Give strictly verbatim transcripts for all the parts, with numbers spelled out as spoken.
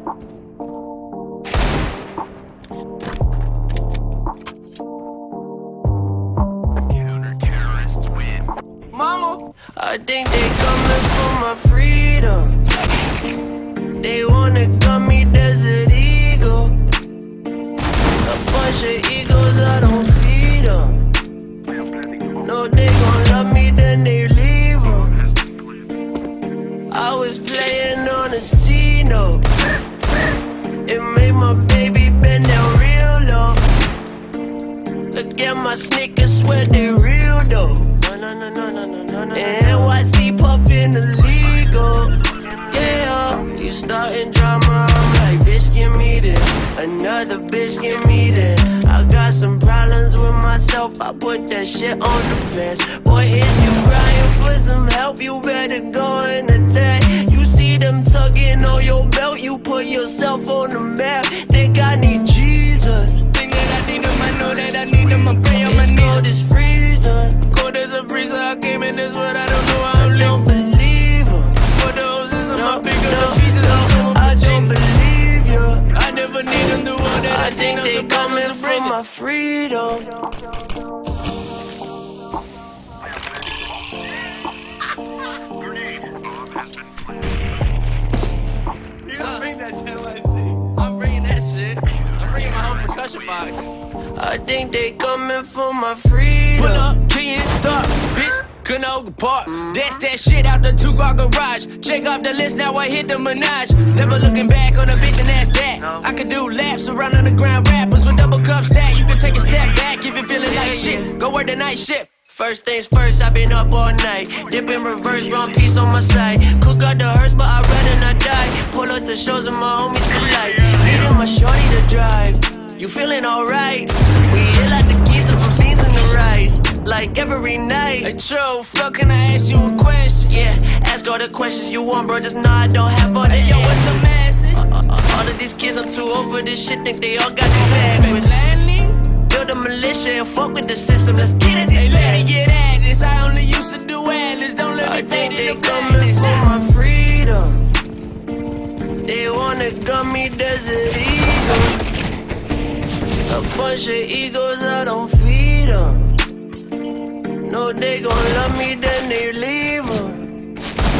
Mama, I think they coming for my freedom. They wanna gun me Desert Eagle. A bunch of egos, I don't feed them. No, they gon' love me, then they leave them. I was playing on a C note. It made my baby bend down real low. Look at my sneakers, swear they real though. No, no, no, no, no, no, no. And N Y C puffin' illegal. Yeah, you starting drama, I'm like, bitch, give me this. Another bitch, give me this. I got some problems with myself, I put that shit on the fence. Boy, if you crying for some help, you better go and attack. You see them tugging on your belt, you put yourself on the map. Think I need Jesus. Think that I need him, I know that I need him, I pray on my It's knees. cold as freezer. Cold as a freezer, I came in this world, I don't know how I'm I don't living. believe him. For the hoses in No, my bigger, no, the pieces no, all come I don't believe you. I never need them, the one that I, I think they coming for freedom. my freedom. You gonna bring that to N Y C? I'm bringing that shit. I'm bringing my whole percussion box. I think they coming for my freedom. Pull up, can't stop, bitch. Couldn't hold the park. That's that shit out the two-car garage. Check off the list, now I hit the Minaj. Never looking back on a bitch, and that's that. I could do laps around underground rappers with double cup stack. You can take a step back if you're feeling like shit. Go work the night shift. First things first, I've been up all night. Dip in reverse, wrong piece on my side. Cook out the hearse, but I'd rather not die. Pull up the shows and my homies for life. Needing my shorty to drive. You feeling alright? We eat lots of geese and for beans in the rice. Like every night. Hey, true, fuck, can I ask you a question? Yeah, ask all the questions you want, bro. Just know I don't have all the Hey, yo, what's the answers. message? Uh, uh, all of these kids, I'm too old for this shit. Think they all got the backwards. Build a militia and fuck with the system. Let's get it. Hey, let me get at this. I only used to do atlas. Don't let I me think fade they in the coming madness. for my freedom. They wanna gun me Desert Eagle. A bunch of egos, I don't feed them. No, they gon' love me, then they leave them.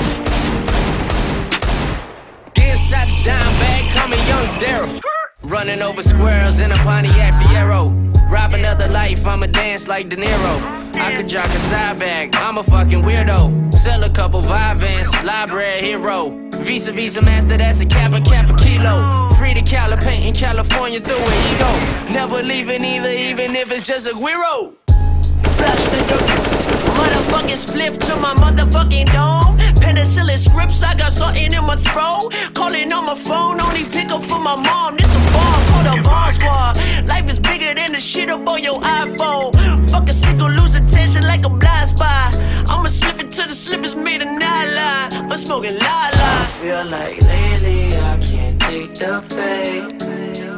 Inside the dime bag, call me Young Daryl. Running over squirrels in a Pontiac Fiero. Rob another life, I'ma dance like De Niro. I could jock a side bag, I'm a fucking weirdo. Sell a couple Vivans, library hero. Visa Visa Master, that's a Kappa Kappa Kilo. Free to Cali, painting California through an ego. Never leaving either, even if it's just a guiro. Flush the dope. Motherfucking spliff to my motherfucking dome. Penicillin scripts, I got something in my throat. Calling on my phone, only pick up for my mom. This a bomb, called a bomb squad. Life is bigger than the shit up on your iPhone. Fuck a single, lose attention like a blind spot. I'ma slip it till the slippers made a nylon. I'm smoking la la. I feel like lately I can't take the pain.